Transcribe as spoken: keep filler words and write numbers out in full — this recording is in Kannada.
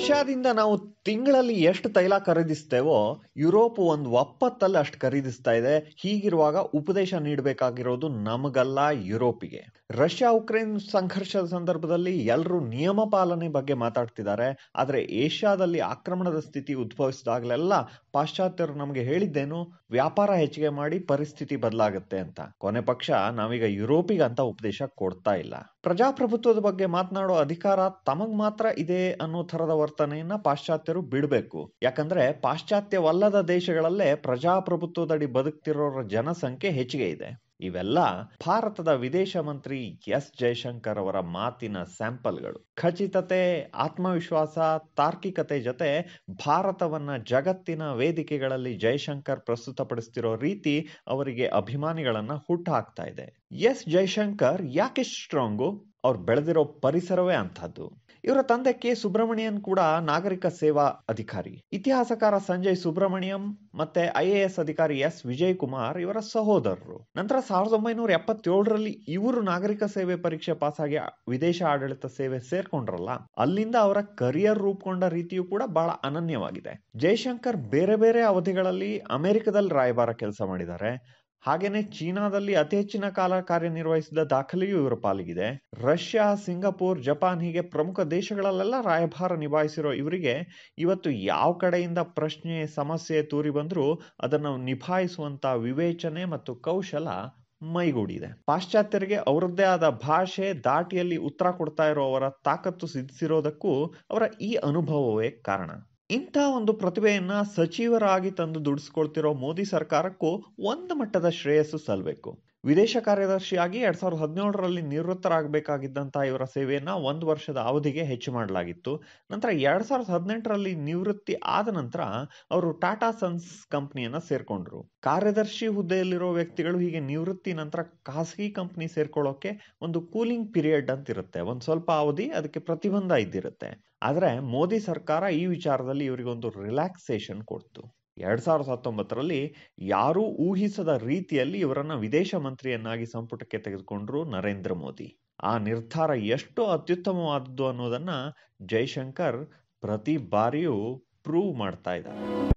ರಷ್ಯಾದಿಂದ ನಾವು ತಿಂಗಳಲ್ಲಿ ಎಷ್ಟು ತೈಲ ಖರೀದಿಸ್ತೇವೋ ಯುರೋಪ್ ಒಂದು ಒಪ್ಪತ್ತಲ್ಲಿ ಅಷ್ಟು ಖರೀದಿಸ್ತಾ ಇದೆ. ಹೀಗಿರುವಾಗ ಉಪದೇಶ ನೀಡಬೇಕಾಗಿರೋದು ನಮಗಲ್ಲ, ಯುರೋಪಿಗೆ. ರಷ್ಯಾ ಉಕ್ರೇನ್ ಸಂಘರ್ಷದ ಸಂದರ್ಭದಲ್ಲಿ ಎಲ್ಲರೂ ನಿಯಮ ಪಾಲನೆ ಬಗ್ಗೆ ಮಾತಾಡ್ತಿದ್ದಾರೆ. ಆದ್ರೆ ಏಷ್ಯಾದಲ್ಲಿ ಆಕ್ರಮಣದ ಸ್ಥಿತಿ ಉದ್ಭವಿಸಿದಾಗಲೆಲ್ಲ ಪಾಶ್ಚಾತ್ಯರು ನಮಗೆ ಹೇಳಿದ್ದೇನು, ವ್ಯಾಪಾರ ಹೆಚ್ಚಿಗೆ ಮಾಡಿ ಪರಿಸ್ಥಿತಿ ಬದಲಾಗುತ್ತೆ ಅಂತ. ಕೊನೆ ಪಕ್ಷ ನಾವೀಗ ಯುರೋಪಿಗೆ ಅಂತ ಉಪದೇಶ ಕೊಡ್ತಾ ಇಲ್ಲ. ಪ್ರಜಾಪ್ರಭುತ್ವದ ಬಗ್ಗೆ ಮಾತನಾಡೋ ಅಧಿಕಾರ ತಮಗ್ ಮಾತ್ರ ಇದೆ ಅನ್ನೋ ಥರದ ವರ್ತನೆಯನ್ನ ಪಾಶ್ಚಾತ್ಯರು ಬಿಡಬೇಕು. ಯಾಕಂದ್ರೆ ಪಾಶ್ಚಾತ್ಯವಲ್ಲದ ದೇಶಗಳಲ್ಲೇ ಪ್ರಜಾಪ್ರಭುತ್ವದಡಿ ಬದುಕ್ತಿರೋರ ಜನಸಂಖ್ಯೆ ಹೆಚ್ಚಿಗೆ ಇದೆ. ಇವೆಲ್ಲ ಭಾರತದ ವಿದೇಶ ಮಂತ್ರಿ ಎಸ್ ಜಯಶಂಕರ್ ಅವರ ಮಾತಿನ ಸ್ಯಾಂಪಲ್ಗಳು. ಖಚಿತತೆ, ಆತ್ಮವಿಶ್ವಾಸ, ತಾರ್ಕಿಕತೆ ಜೊತೆ ಭಾರತವನ್ನ ಜಗತ್ತಿನ ವೇದಿಕೆಗಳಲ್ಲಿ ಜಯಶಂಕರ್ ಪ್ರಸ್ತುತಪಡಿಸ್ತಿರೋ ರೀತಿ ಅವರಿಗೆ ಅಭಿಮಾನಿಗಳನ್ನ ಹುಟ್ಟು ಹಾಕ್ತಾ ಇದೆ. ಎಸ್ ಜಯಶಂಕರ್ ಯಾಕೆ ಸ್ಟ್ರಾಂಗು? ಅವ್ರು ಬೆಳೆದಿರೋ ಪರಿಸರವೇ ಅಂಥದ್ದು. ಇವರ ತಂದೆ ಕೆ ಸುಬ್ರಮಣಿಯನ್ ಕೂಡ ನಾಗರಿಕ ಸೇವಾ ಅಧಿಕಾರಿ. ಇತಿಹಾಸಕಾರ ಸಂಜಯ್ ಸುಬ್ರಮಣಿಯಂ ಮತ್ತೆ ಐ ಎ ಎಸ್ ಅಧಿಕಾರಿ ಎಸ್ ವಿಜಯ್ ಕುಮಾರ್ ಇವರ ಸಹೋದರರು. ನಂತರ ಸಾವಿರದ ಒಂಬೈನೂರ ಎಪ್ಪತ್ತೇಳರಲ್ಲಿ ಇವರು ನಾಗರಿಕ ಸೇವೆ ಪರೀಕ್ಷೆ ಪಾಸಾಗಿ ವಿದೇಶ ಆಡಳಿತ ಸೇವೆ ಸೇರ್ಕೊಂಡ್ರಲ್ಲ, ಅಲ್ಲಿಂದ ಅವರ ಕರಿಯರ್ ರೂಪುಗೊಂಡ ರೀತಿಯು ಕೂಡ ಬಹಳ ಅನನ್ಯವಾಗಿದೆ. ಜಯಶಂಕರ್ ಬೇರೆ ಬೇರೆ ಅವಧಿಗಳಲ್ಲಿ ಅಮೆರಿಕದಲ್ಲಿ ರಾಯಭಾರ ಕೆಲಸ ಮಾಡಿದ್ದಾರೆ. ಹಾಗೇನೆ ಚೀನಾದಲ್ಲಿ ಅತಿ ಹೆಚ್ಚಿನ ಕಾಲ ಕಾರ್ಯನಿರ್ವಹಿಸಿದ ದಾಖಲೆಯೂ ಇವರ ಪಾಲಿಗಿದೆ. ರಷ್ಯಾ, ಸಿಂಗಪೂರ್, ಜಪಾನ್ ಹೀಗೆ ಪ್ರಮುಖ ದೇಶಗಳಲ್ಲೆಲ್ಲ ರಾಯಭಾರ ನಿಭಾಯಿಸಿರೋ ಇವರಿಗೆ ಇವತ್ತು ಯಾವ ಕಡೆಯಿಂದ ಪ್ರಶ್ನೆ, ಸಮಸ್ಯೆ ತೂರಿ ಬಂದ್ರೂ ಅದನ್ನು ನಿಭಾಯಿಸುವಂತ ವಿವೇಚನೆ ಮತ್ತು ಕೌಶಲ ಮೈಗೂಡಿದೆ. ಪಾಶ್ಚಾತ್ಯರಿಗೆ ಅವರದ್ದೇ ಆದ ಭಾಷೆ, ದಾಟಿಯಲ್ಲಿ ಉತ್ತರ ಕೊಡ್ತಾ ಇರೋ ಅವರ ತಾಕತ್ತು ಸಿದ್ಧಿಸಿರೋದಕ್ಕೂ ಅವರ ಈ ಅನುಭವವೇ ಕಾರಣ. ಇಂಥ ಒಂದು ಪ್ರತಿಭೆಯನ್ನ ಸಚಿವರಾಗಿ ತಂದು ದುಡಿಸ್ಕೊಳ್ತಿರೋ ಮೋದಿ ಸರ್ಕಾರಕ್ಕೂ ಒಂದು ಮಟ್ಟದ ಶ್ರೇಯಸ್ಸು ಸಲ್ಲಬೇಕು. ವಿದೇಶ ಕಾರ್ಯದರ್ಶಿಯಾಗಿ ಎರಡ್ ಸಾವಿರದ ಹದಿನೇಳರಲ್ಲಿ ನಿವೃತ್ತರಾಗಬೇಕಾಗಿದ್ದಂತಹ ಇವರ ಸೇವೆಯನ್ನ ಒಂದು ವರ್ಷದ ಅವಧಿಗೆ ಹೆಚ್ಚು ಮಾಡಲಾಗಿತ್ತು. ನಂತರ ಎರಡ್ ಸಾವಿರದ ಹದಿನೆಂಟರಲ್ಲಿ ನಿವೃತ್ತಿ ಆದ ನಂತರ ಅವರು ಟಾಟಾ ಸನ್ಸ್ ಕಂಪನಿಯನ್ನ ಸೇರ್ಕೊಂಡ್ರು. ಕಾರ್ಯದರ್ಶಿ ಹುದ್ದೆಯಲ್ಲಿರೋ ವ್ಯಕ್ತಿಗಳು ಹೀಗೆ ನಿವೃತ್ತಿ ನಂತರ ಖಾಸಗಿ ಕಂಪನಿ ಸೇರ್ಕೊಳ್ಳೋಕೆ ಒಂದು ಕೂಲಿಂಗ್ ಪೀರಿಯಡ್ ಅಂತ ಇರುತ್ತೆ, ಒಂದ್ ಸ್ವಲ್ಪ ಅವಧಿ, ಅದಕ್ಕೆ ಪ್ರತಿಬಂಧ ಇದ್ದಿರುತ್ತೆ. ಆದ್ರೆ ಮೋದಿ ಸರ್ಕಾರ ಈ ವಿಚಾರದಲ್ಲಿ ಇವರಿಗೊಂದು ರಿಲ್ಯಾಕ್ಸೇಷನ್ ಕೊಡ್ತು. ಎರಡ್ ಸಾವಿರದ ಹತ್ತೊಂಬತ್ತರಲ್ಲಿ ಯಾರೂ ಊಹಿಸದ ರೀತಿಯಲ್ಲಿ ಇವರನ್ನ ವಿದೇಶ ಮಂತ್ರಿಯನ್ನಾಗಿ ಸಂಪುಟಕ್ಕೆ ತೆಗೆದುಕೊಂಡ್ರು ನರೇಂದ್ರ ಮೋದಿ. ಆ ನಿರ್ಧಾರ ಎಷ್ಟು ಅತ್ಯುತ್ತಮವಾದದ್ದು ಅನ್ನೋದನ್ನ ಜೈಶಂಕರ್ ಪ್ರತಿ ಬಾರಿಯೂ ಪ್ರೂವ್ ಮಾಡ್ತಾ ಇದ್ದಾರೆ.